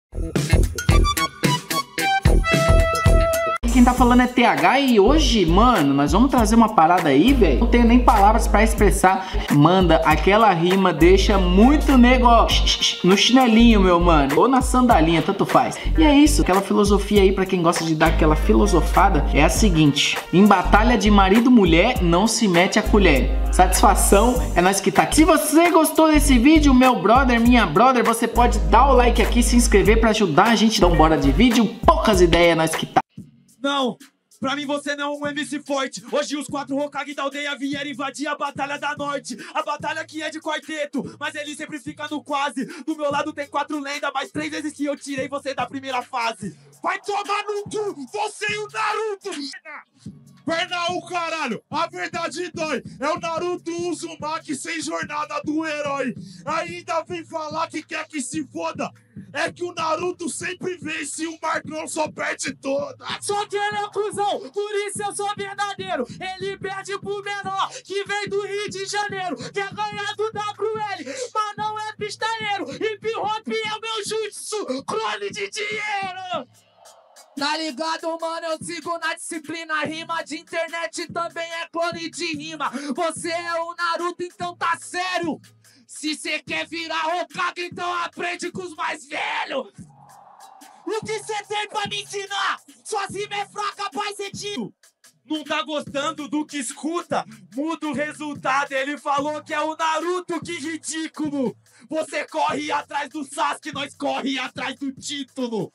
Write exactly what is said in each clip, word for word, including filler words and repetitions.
Quem tá falando é T H e hoje, mano, nós vamos trazer uma parada aí, velho. Não tenho nem palavras pra expressar. Manda, aquela rima deixa muito negócio no chinelinho, meu mano. Ou na sandalinha, tanto faz. E é isso, aquela filosofia aí pra quem gosta de dar aquela filosofada é a seguinte: em batalha de marido e mulher, não se mete a colher. Satisfação, é nós que tá aqui. Se você gostou desse vídeo, meu brother, minha brother, você pode dar o like aqui, se inscrever pra ajudar a gente. Então bora de vídeo, poucas ideias, é nós que tá. Não, pra mim você não é um M C forte. Hoje os quatro Hokage da aldeia vieram invadir a Batalha da Norte. A batalha que é de quarteto, mas ele sempre fica no quase. Do meu lado tem quatro lendas, mas três vezes que eu tirei você da primeira fase. Vai tomar no cu, você e o Naruto! Perna o caralho, a verdade dói. É o Naruto Uzumaki sem jornada do herói. Ainda vem falar que quer que se foda. É que o Naruto sempre vence e o Marcão só perde toda. Só que ele é cuzão, por isso eu sou verdadeiro. Ele perde pro menor, que vem do Rio de Janeiro. Quer ganhar do W L, mas não é pistoleiro. Hip hop é o meu jutsu, clone de dinheiro. Tá ligado, mano? Eu sigo na disciplina. Rima de internet também é clone de rima. Você é o Naruto, então tá sério. Se cê quer virar Hokage, então aprende com os mais velhos. O que cê tem pra me ensinar? Suas rimas é fraca, pai, cê tira. Não tá gostando do que escuta? Muda o resultado. Ele falou que é o Naruto, que ridículo. Você corre atrás do Sasuke, nós corre atrás do título.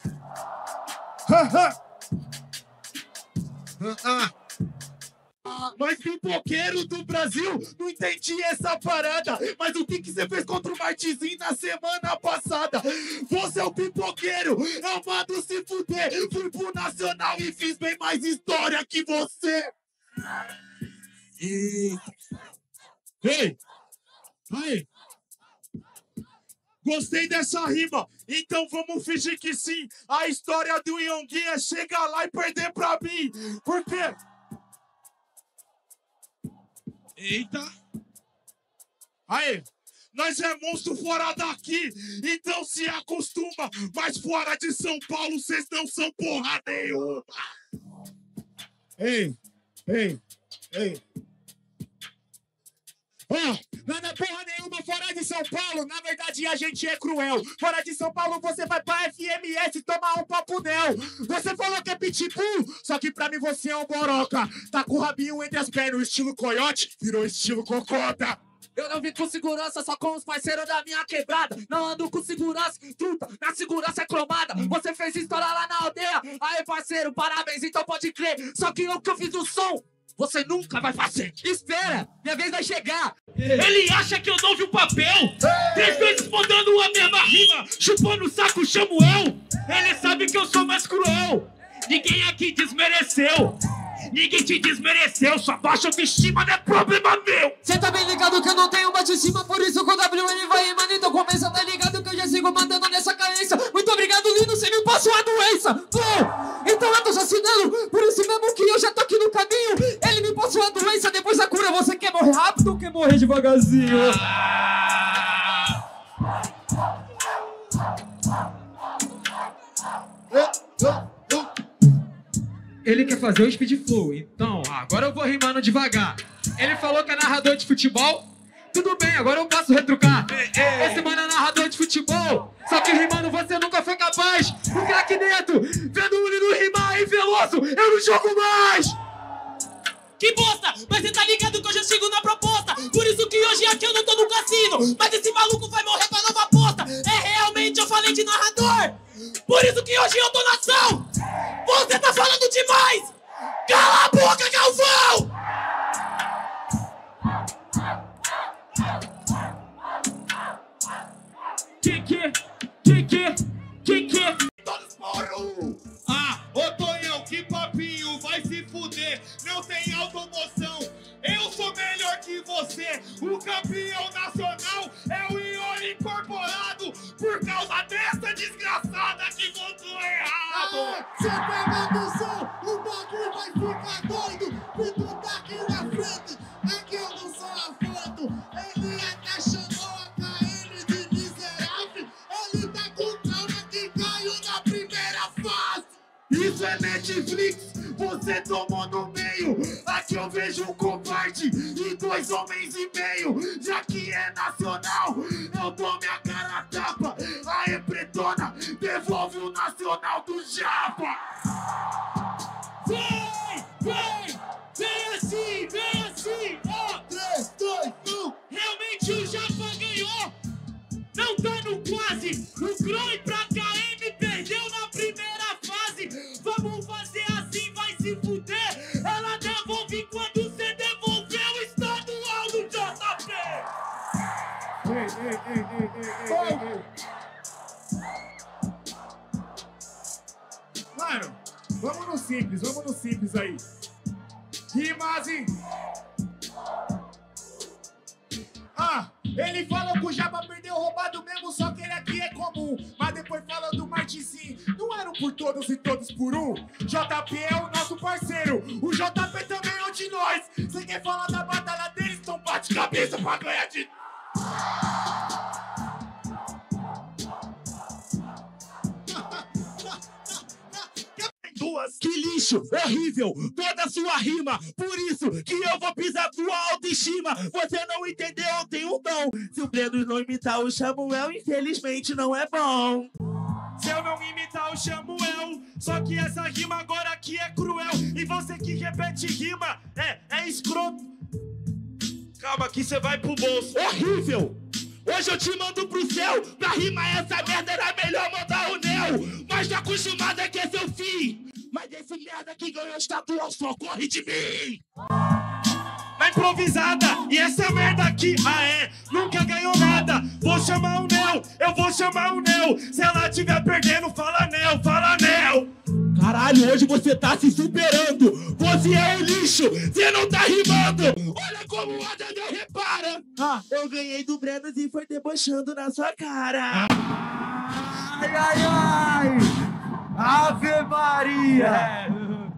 Nós pipoqueiro do Brasil, não entendi essa parada. Mas o que que você fez contra o Martizinho na semana passada? Você é o pipoqueiro, eu mando se fuder. Fui pro Nacional e fiz bem mais história que você. Ei, ei, aí. Gostei dessa rima, então vamos fingir que sim. A história do Yonguinha é chegar lá e perder pra mim. Por quê? Eita. Aí, nós é monstro fora daqui, então se acostuma. Mas fora de São Paulo, vocês não são porra nenhuma. Ei, ei, ei. Ah, não é porra nenhuma fora de São Paulo. Na verdade a gente é cruel. Fora de São Paulo você vai pra F M S tomar um papo Nel. Você falou que é pitbull, só que pra mim você é um boroca. Tá com o rabinho entre as pernas, o estilo coiote virou estilo cocota. Eu não vim com segurança, só com os parceiros da minha quebrada. Não ando com segurança, truta, na segurança é cromada. Você fez história lá na aldeia. Aí parceiro, parabéns, então pode crer. Só que eu que eu fiz o som, você nunca vai fazer. Espera, minha vez vai chegar. Ele acha que eu não vi o papel. Três vezes mandando a mesma rima, chupando o saco, chamo eu. Ele sabe que eu sou mais cruel. Ninguém aqui desmereceu. Ninguém te desmereceu. Sua baixa autoestima não é problema meu. Cê tá bem ligado que eu não tenho mais de cima, por isso que o W L vai rimando. Então começa, tá ligado que eu já sigo mandando nessa carência. Muito obrigado, lindo, você me passou a doença. Flow, então eu tô assassinando. Por isso mesmo que eu já tô aqui no caminho. Ele me passou a doença, depois a cura. Você quer morrer rápido ou quer morrer devagarzinho? Ele quer fazer o speed flow, então agora eu vou rimando devagar. Ele falou que é narrador de futebol. Tudo bem, agora eu posso retrucar. Esse mano é narrador de futebol. Só que rimando você nunca foi capaz. Porque aqui dentro, vendo o Lino rimar em Veloso, eu não jogo mais. Que bosta, mas cê tá ligado que eu já chego na proposta. Por isso que hoje aqui eu não tô no cassino. Mas esse maluco vai morrer pra nova aposta. É realmente, eu falei de narrador. Por isso que hoje eu tô na ação. Você tá falando demais. Cala a boca, Galvão. Que que, que que, que que todos moram. Ah, ô Tonhão, que papinho, vai se fuder. Não tem automoção, eu sou melhor que você. O campeão nacional é o Ione incorporado. Por causa dessa desgraçada que votou errado. Cê pega no som, o bagulho vai ficar doido. Se tu tá aqui na frente, é que eu não sou a foto. Ele até chamou a K N de miserável. Ele tá com calma que caiu Isso é Netflix, você tomou no meio. Aqui eu vejo um covarde e dois homens e meio. Já que é nacional, eu dou minha cara a tapa. Aê, pretona, devolve o nacional do Japa. Vem, vem, vem assim, vem assim, ó. três, dois, um. Realmente o Japa ganhou. Não tá no quase. O Croy pra K M perdeu na primeira fase. Vamos fazer assim, vai se fuder. Ela devolve quando você devolveu o estadual do J P. Ei, ei, ei, ei, ei, ei, ei. Mano, vamos no simples, vamos no simples aí. Rimas e... Ah, ele falou que o Japa perdeu roubado mesmo, só que ele aqui é comum. Mas depois falou do Martinzinho, não eram por todos e todos por um. J P é o nosso parceiro, o J P também é um de nós. Você quer falar da batalha deles, então bate cabeça pra ganhar de... Duas. Que lixo, horrível, toda a sua rima. Por isso que eu vou pisar tua autoestima. Você não entendeu, eu tenho um dom. Se o Breno não imitar o Samuel, infelizmente não é bom. Se eu não imitar o Samuel, só que essa rima agora aqui é cruel. E você que repete rima, é, é escroto. Calma que você vai pro bolso. Horrível! Hoje eu te mando pro céu. Pra rimar essa merda era melhor mandar o Neo. Mas tá acostumado é que é seu fim. Mas esse merda que ganhou estadual só corre de mim. Na improvisada, e essa merda aqui, ah é, nunca ganhou nada. Vou chamar o Neo, eu vou chamar o Neo. Se ela tiver perdendo, fala Neo, fala Neo. Caralho, hoje você tá se superando. Você é um lixo, você não tá rimando. Olha como o Adel repara. Ah, eu ganhei do Breno e foi debochando na sua cara. Ai, ai, ai! Ave Maria!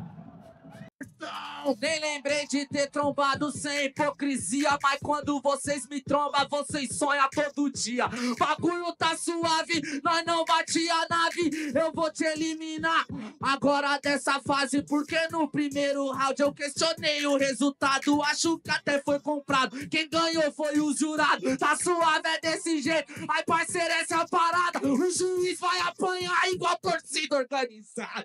Nem lembrei de ter trombado sem hipocrisia, mas quando vocês me trombam, vocês sonham todo dia. Bagulho tá suave, nós não bate a nave, eu vou te eliminar agora dessa fase, porque no primeiro round eu questionei o resultado, acho que até foi comprado. Quem ganhou foi o jurado, tá suave é desse jeito, ai parceiro, essa é a parada, o juiz vai apanhar igual torcida organizada.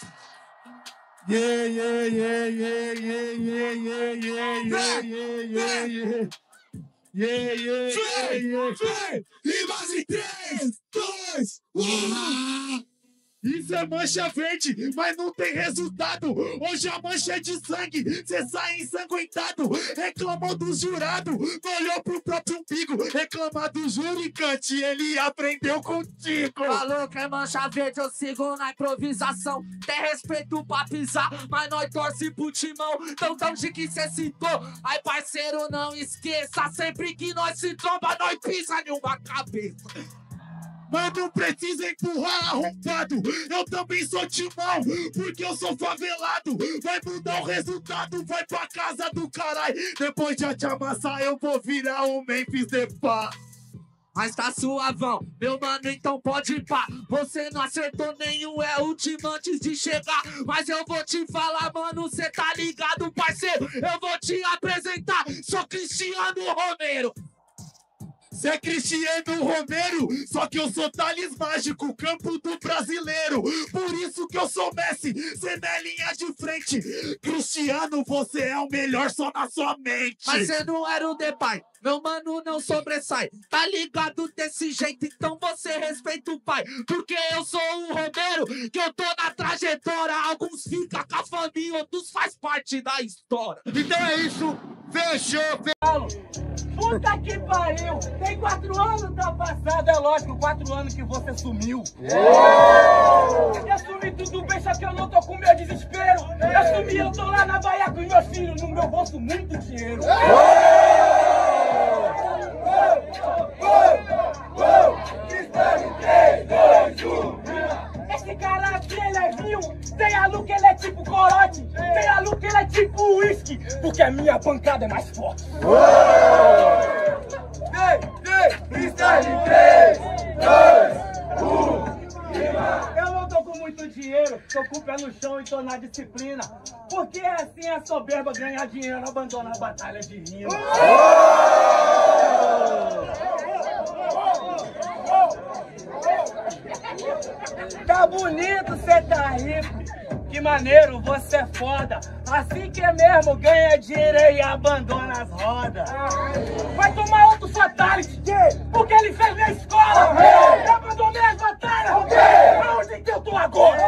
Yeah, yeah, yeah, yeah, yeah, yeah, yeah, yeah, yeah, yeah, yeah. Yeah, yeah, yeah, yeah, yeah. Rimas em três, dois, um. Isso é mancha verde, mas não tem resultado. Hoje a mancha é de sangue, cê sai ensanguentado. Reclamou do jurado, não olhou pro próprio umbigo. Reclamar do juricante, ele aprendeu contigo. Falou que é mancha verde, eu sigo na improvisação. Tem respeito pra pisar, mas nós torce pro timão. Então de onde que cê citou? Ai parceiro, não esqueça, sempre que nós se tromba, nós pisa em uma cabeça. Mas não precisa empurrar arrombado. Eu também sou timão, porque eu sou favelado. Vai mudar o resultado, vai pra casa do caralho. Depois de te amassar, eu vou virar um Memphis Depay. Mas tá suavão, meu mano, então pode ir pá. Você não acertou nenhum, é último antes de chegar. Mas eu vou te falar, mano, cê tá ligado, parceiro. Eu vou te apresentar, sou Cristiano Romero. Cê é Cristiano Romero, só que eu sou Thales Mágico, campo do brasileiro. Por isso que eu sou Messi, cê não é linha de frente. Cristiano, você é o melhor só na sua mente. Mas cê não era o Depay, meu mano não sobressai. Tá ligado desse jeito, então você respeita o pai. Porque eu sou o Romero, que eu tô na trajetória. Alguns ficam com a família, outros faz parte da história. Então é isso, fechou, fechou. Puta que pariu! Tem quatro anos tá passado, é lógico, quatro anos que você sumiu. Eu sumi tudo bem, só que eu não tô com meu desespero. Eu sumi, eu tô lá na Bahia com os meus filhos, no meu bolso muito dinheiro. Esse cara aqui, ele é vinho. Tem a Lu que ele é tipo corote. Tem a Lu que ele é tipo uísque. Porque a minha pancada é mais forte. Ei, ei, freestyle três, dois, um, Eu não tô com muito dinheiro, tô com o pé no chão e tô na disciplina. Porque assim é soberba, ganhar dinheiro, abandona a batalha de rima. Tá bonito, cê tá rico. Que maneiro, você é foda. Assim que é mesmo, ganha dinheiro e abandona as rodas. Vai tomar outro fatality, porque ele fez minha escola. Eu abandonei as batalhas. Aonde que eu tô agora?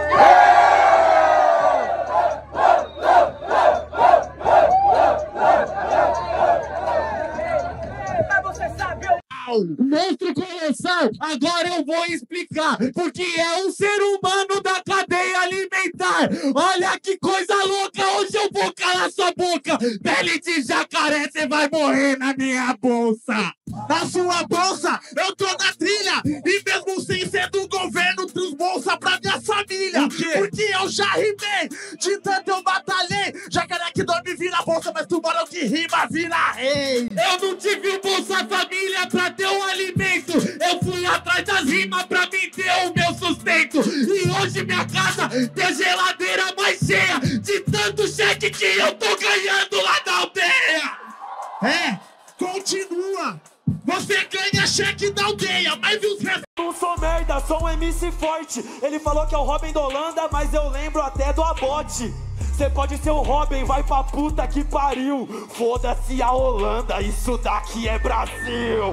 Mas você sabe, eu... Monstro Colossal, agora eu vou explicar, porque é um ser humano da cadeia alimentar. Olha que coisa louca, hoje eu vou calar sua boca. Pele de jacaré, você vai morrer na minha bolsa. Na sua bolsa, eu tô na trilha. E mesmo sem ser do governo, trouxe bolsa pra minha família. Porque eu já rimei, de tanto eu batalhei. Jacaré que dorme vira bolsa, mas tubarão que rima vira rei. Eu não tive bolsa família pra ter um alimento. Eu fui atrás das rimas pra mim ter o meu sustento. E hoje minha casa tem geladeira mais cheia de tanto cheque que eu tô ganhando lá da aldeia. É, continua. Você ganha cheque da aldeia, mas viu os restos? Não sou merda, sou um M C forte. Ele falou que é o Robin da Holanda, mas eu lembro até do Abote. Cê pode ser o Robin, vai pra puta que pariu. Foda-se a Holanda, isso daqui é Brasil.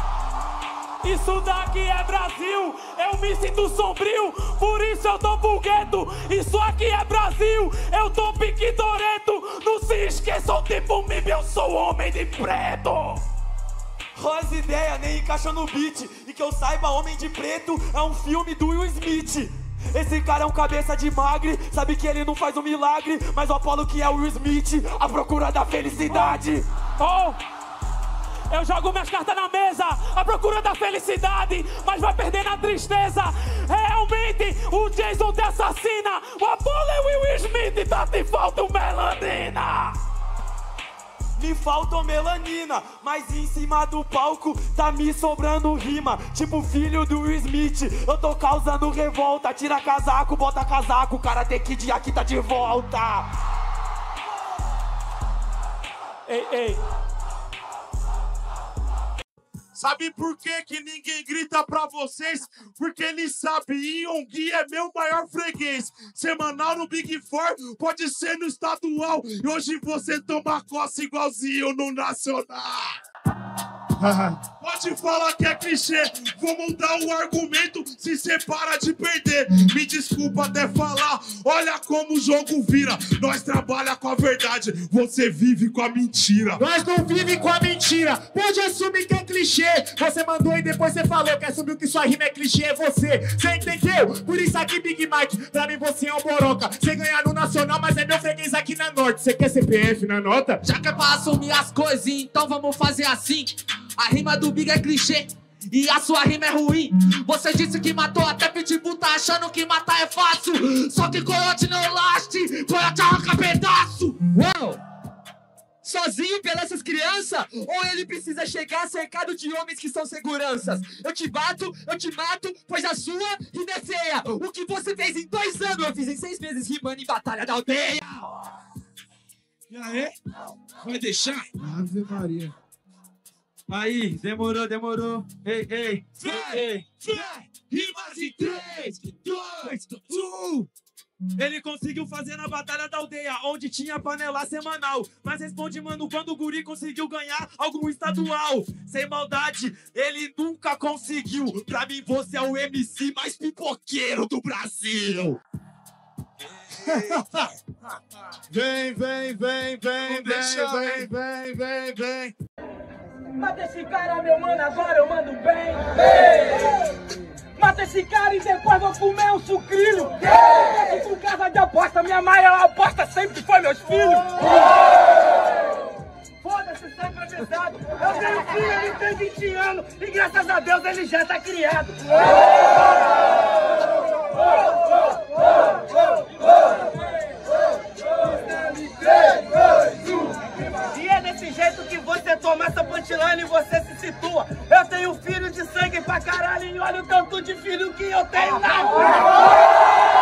Isso daqui é Brasil, eu me sinto sombrio, por isso eu tô pro gueto. Isso aqui é Brasil, eu tô pique Toreto. Não se esqueçam, tipo mim, eu sou homem de preto. As ideias nem encaixam no beat. E que eu saiba, Homem de Preto é um filme do Will Smith. Esse cara é um cabeça de magre, sabe que ele não faz um milagre, mas o Apolo que é o Will Smith, à procura da felicidade. Oh! Eu jogo minhas cartas na mesa, à procura da felicidade, mas vai perder na tristeza. Realmente, o Jason te assassina, o Apolo é o Will Smith, tá te falta melanina. Me faltou melanina, mas em cima do palco tá me sobrando rima. Tipo filho do Will Smith, eu tô causando revolta. Tira casaco, bota casaco, Karate Kid aqui tá de volta. Ei, ei. Sabe por que que ninguém grita pra vocês? Porque eles sabem, Yonggi é meu maior freguês. Semanal no Big Four, pode ser no estadual. E hoje você toma coça igualzinho no nacional. Pode falar que é clichê, vou mudar o argumento se cê para de perder. Me desculpa até falar, olha como o jogo vira. Nós trabalha com a verdade, você vive com a mentira. Nós não vive com a mentira, pode assumir que é clichê. Você mandou e depois você falou que assumiu que sua rima é clichê, é você. Você entendeu? Por isso aqui, Big Mike, pra mim você é um boroca. Você ganhar no Nacional, mas é meu freguês aqui na Norte. Você quer C P F na nota? Já que é pra assumir as coisas, então vamos fazer assim. A rima do Big é clichê e a sua rima é ruim. Você disse que matou, até Pitbull tá achando que matar é fácil. Só que coiote não laste, coiote arranca pedaço. Uau! Sozinho pelas essas crianças? Ou ele precisa chegar cercado de homens que são seguranças? Eu te bato, eu te mato, pois a sua rima é feia. O que você fez em dois anos, eu fiz em seis meses rimando em Batalha da Aldeia. E aí? Vai deixar? Ave Maria. Aí, demorou, demorou. Ei, ei, Vai, ei. vai, rimas em três, dois, um. Ele conseguiu fazer na Batalha da Aldeia, onde tinha panela semanal. Mas responde, mano, quando o guri conseguiu ganhar algum estadual. Sem maldade, ele nunca conseguiu. Pra mim, você é o M C mais pipoqueiro do Brasil. Vem, vem, vem, vem, deixar, vem, vem, vem, vem. Mata esse cara, meu mano, agora eu mando bem. Hey! Mata esse cara e depois vou comer um sucrilho. Hey! Com casa de aposta, minha maior aposta sempre foi meus filhos. Hey! Foda-se, sempre avisado. Eu tenho filho, ele tem vinte anos e graças a Deus ele já tá criado. E é desse jeito que você toma essa punchline e você se situa. Eu tenho filho de sangue pra caralho e olha o tanto de filho que eu tenho na rua.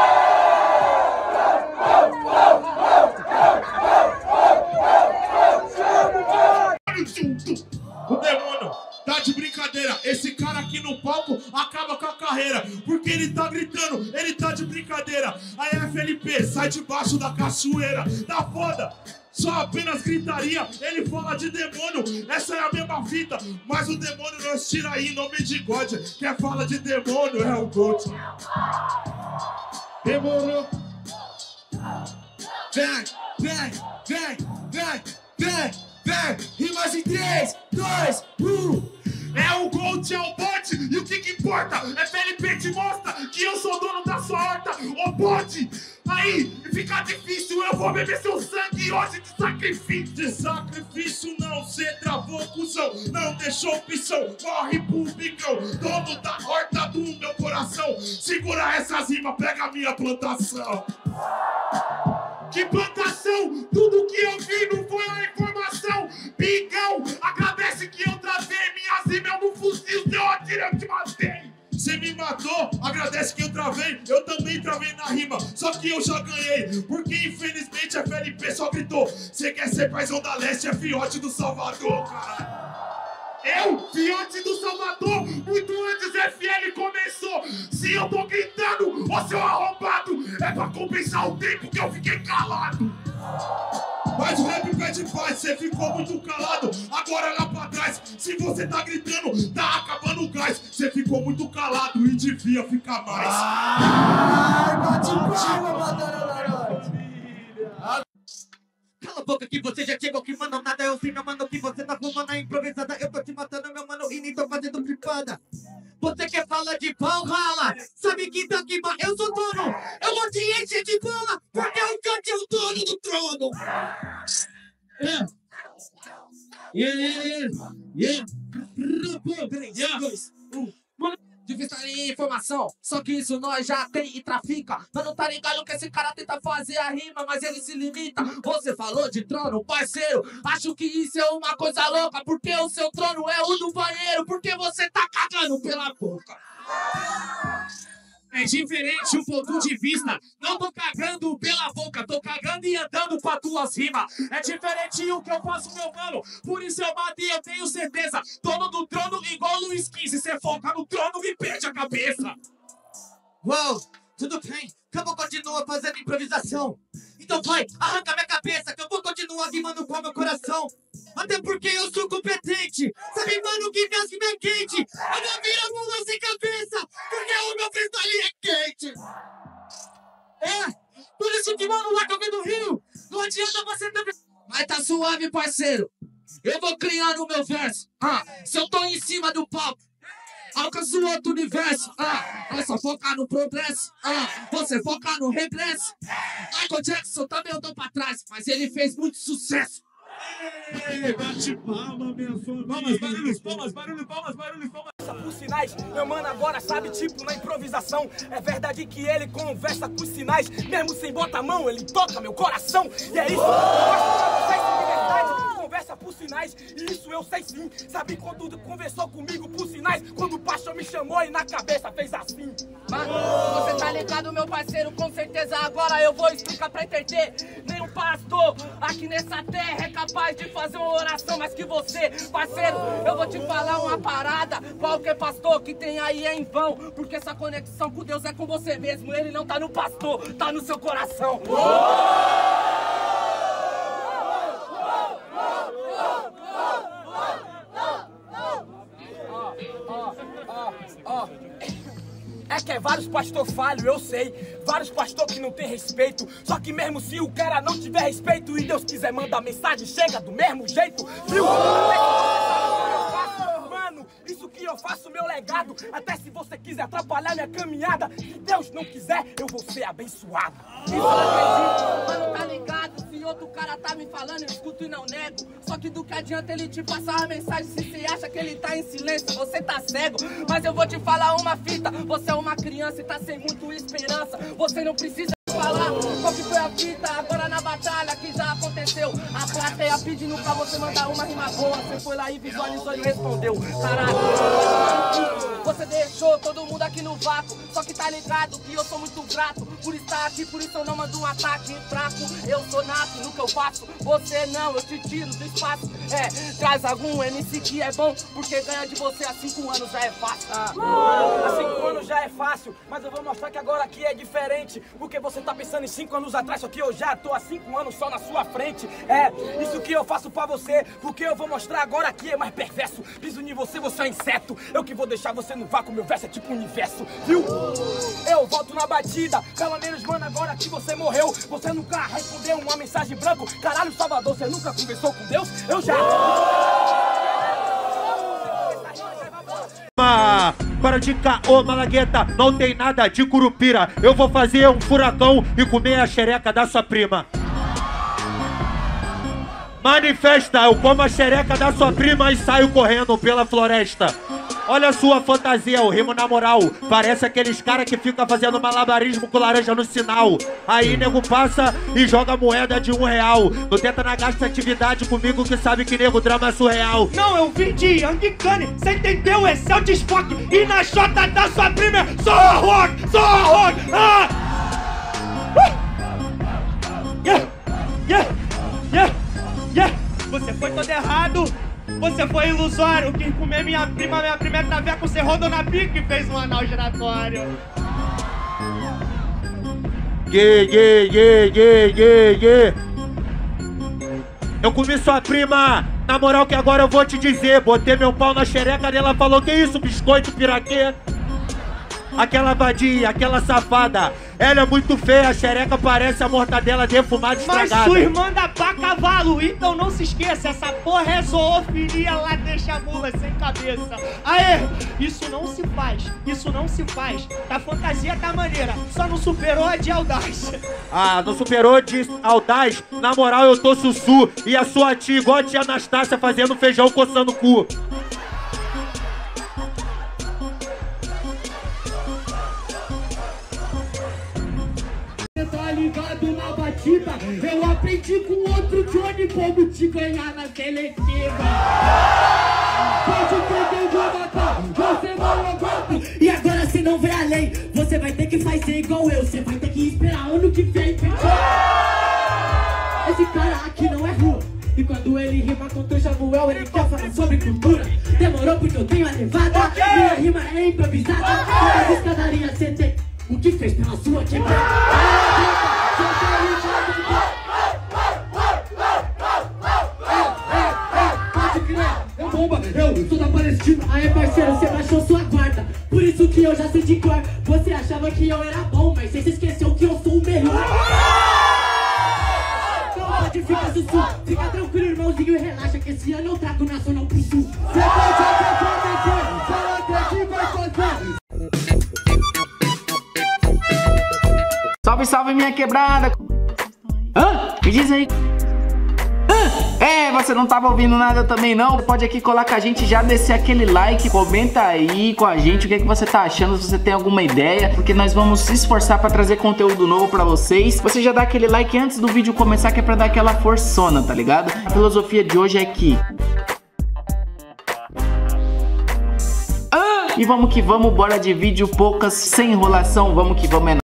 O demônio tá de brincadeira. Esse cara aqui no palco acaba com a carreira, porque ele tá gritando, ele tá de brincadeira. Aí F L P sai debaixo da cachoeira. Tá foda, só apenas gritaria. Ele fala de demônio, essa é a mesma fita. Mas o demônio nós tira aí em nome de God. Quem fala de demônio é o God. Demorou. Vem, vem, vem, vem, vem, vem. Rimas em três, dois, um. É o Gold, é o bot, e o que que importa? F L P te mostra que eu sou dono da sua horta, ô bot. Aí, fica difícil, eu vou beber seu sangue hoje de sacrifício. De sacrifício não, cê travou, cuzão, não deixou opção, morre pro bicão, dono da horta do meu coração. Segura essas rimas, pega a minha plantação. Que plantação? Tudo que eu vi não foi uma informação. Bigão, agradece que eu travei minhas rimas no fuzil, se eu atirei, eu te matei. Você me matou, agradece que eu travei, eu também travei na rima, só que eu já ganhei, porque infelizmente a F L P só gritou. Você quer ser paizão da leste, é fiote do Salvador, cara. Eu, fiote do Salvador, muito antes F L começou. Se eu tô gritando, ô seu arrombado, é pra compensar o tempo que eu fiquei calado. Mas o rap pede paz, você ficou muito calado. Agora lá pra trás, se você tá gritando, tá acabando o gás. Você ficou muito calado e devia ficar mais. Ai, bate palma, Batalha. Cala a boca que você já chegou que mano nada. Eu sei, meu mano, que você tá fumando a improvisada. Eu tô te matando, meu mano, e nem tô fazendo flipada. Você quer falar de pau, rala? Sabe que daqui ba... eu sou dono. Eu vou te encher de bola, porque eu cante o dono do trono. Yeah. Yeah, yeah, yeah. Yeah. três, dois, um. Difícil em informação, só que isso nós já tem e trafica. Mano, tá ligado que esse cara tenta fazer a rima, mas ele se limita. Você falou de trono, parceiro, acho que isso é uma coisa louca, porque o seu trono é o do banheiro, porque você tá cagando pela boca. É diferente o ponto de vista. Não tô cagando pela boca, tô cagando e andando com as tuas rimas. É diferente o que eu faço, meu mano. Por isso eu matei, eu tenho certeza. Dono do trono igual Luiz quinze. Cê foca no trono e perde a cabeça. Uou, tudo bem, que eu vou continuar fazendo improvisação. Então vai, arranca minha cabeça, que eu vou continuar rimando com meu coração. Até porque eu sou competente. Sabe, mano, que minhas rimas é quente. Eu não viro mula sem cabeça, porque o meu freestyle é quente. É, por isso que, mano, lá que do Rio, não adianta você também. Mas tá suave, parceiro. Eu vou criando o meu verso. Ah, se eu tô em cima do palco, alcanço outro universo. Ah, é só focar no progresso. Ah, você focar no regresso. Michael Jackson também eu tô pra trás, mas ele fez muito sucesso. Ei, bate palma, minha família. Palmas, barulhos, palmas, barulho, palmas, barulho, palmas. Por sinais, meu mano agora sabe, tipo na improvisação. É verdade que ele conversa com os sinais. Mesmo sem botar a mão, ele toca meu coração. E é isso, eu gosto de vocês de verdade. Conversa por sinais, e isso eu sei sim. Sabe quando conversou comigo por sinais? Quando o Paixão me chamou e na cabeça fez assim. Mano, você tá ligado, meu parceiro? Com certeza agora eu vou explicar pra entender. Nenhum pastor aqui nessa terra é capaz de fazer uma oração mais que você. Parceiro, eu vou te falar uma parada. Qualquer pastor que tem aí é em vão, porque essa conexão com Deus é com você mesmo. Ele não tá no pastor, tá no seu coração. É que é vários pastor falho, eu sei. Vários pastor que não tem respeito. Só que mesmo se o cara não tiver respeito e Deus quiser mandar mensagem, chega do mesmo jeito, viu? Mano, isso que eu faço, meu legado. Até se você quiser atrapalhar minha caminhada, se Deus não quiser, eu vou ser abençoado. Isso eu acredito. Mano, tá ligado? Se outro cara tá me falando, eu escuto e não nego. Só que do que adianta ele te passar a mensagem se você acha que ele tá em silêncio? Você tá cego, mas eu vou te falar uma fita. Você é uma criança e tá sem muito esperança. Você não precisa falar qual que foi a fita agora na batalha que já aconteceu. A plateia pedindo pra você mandar uma rima boa. Você foi lá e visualizou e respondeu. Caralho, você você deixou todo mundo aqui no vácuo. Só que tá ligado que eu sou muito grato por estar aqui, por isso eu não mando um ataque fraco. Eu sou nato no que eu faço, você não, eu te tiro do espaço. É, traz algum M C que é bom, porque ganhar de você há cinco anos já é fácil. Ah, ah, há cinco anos já é fácil, mas eu vou mostrar que agora aqui é diferente. Porque você tá pensando em cinco anos atrás, só que eu já tô há cinco anos só na sua frente. É, isso que eu faço pra você, porque eu vou mostrar agora aqui é mais perverso. Piso em você, você é um inseto. Eu que vou deixar você no vácuo, meu verso é tipo um universo, viu? Eu volto na batida, pelo menos, mano, agora que você morreu. Você nunca respondeu uma mensagem branco. Caralho, Salvador, você nunca conversou com Deus? Eu já... Ah, para de caô, malagueta, não tem nada de curupira. Eu vou fazer um furacão e comer a xereca da sua prima. Manifesta, eu como a xereca da sua prima e saio correndo pela floresta. Olha a sua fantasia, eu rimo na moral. Parece aqueles caras que ficam fazendo malabarismo com laranja no sinal. Aí nego passa e joga moeda de um real. Não tenta na gasta atividade comigo que sabe que nego drama é surreal. Não, eu vim de Young Kanye, cê entendeu? Esse é o desfoque. E na chota da sua prima, só rock, só rock. Ah! Uh! Yeah, yeah, yeah, yeah. Você foi todo errado. Você foi ilusório, quem comer minha prima, minha prima é traveco, você rodou na pica e fez um anal giratório. Yeah, yeah, yeah, yeah, yeah, yeah. Eu comi sua prima, na moral que agora eu vou te dizer. Botei meu pau na xereca dela, falou que isso, biscoito, piraquê. Aquela vadia, aquela safada, ela é muito feia, a xereca parece a mortadela defumada estragada. Mas sua irmã dá pra cavalo, então não se esqueça, essa porra é zoofilia, lá deixa a mula sem cabeça. Aê, isso não se faz, isso não se faz, a fantasia tá maneira, só não superou a de Audaz. Ah, não superou de Audaz? Na moral eu tô sussu, e a sua tia igual a tia Anastácia fazendo feijão coçando o cu. Tá ligado na batida, eu aprendi com outro Johnny como te ganhar na seletiva. Pode ter que eu vou matar, você não aguenta. E agora se não vê a lei, você vai ter que fazer igual eu. Você vai ter que esperar ano que vem. Esse cara aqui não é rua, e quando ele rima com o Samuel, ele quer falar sobre cultura. Demorou porque eu tenho a levada, minha rima é improvisada. Quantas escadarias você tem? O que fez pela sua quebrada? Pode crer, eu bomba, eu sou da Palestina. Aí parceiro, você baixou sua guarda, por isso que eu já sei de cor. Você achava que eu era bom, mas você se esqueceu que eu sou o melhor. Então pode ficar sussu, fica tranquilo irmãozinho e relaxa que esse ano eu trago o Nacional pro Sul. Você pode acreditar, só não acredita, vai fazer. Salve, salve, minha quebrada! Hã? Me diz aí. Hã? É, você não tava ouvindo nada também não? Pode aqui colar com a gente, já descer aquele like, comenta aí com a gente o que, é que você tá achando, se você tem alguma ideia, porque nós vamos se esforçar pra trazer conteúdo novo pra vocês. Você já dá aquele like antes do vídeo começar, que é pra dar aquela forçona, tá ligado? A filosofia de hoje é que... Ah! E vamos que vamos, bora de vídeo, poucas, sem enrolação, vamos que vamos.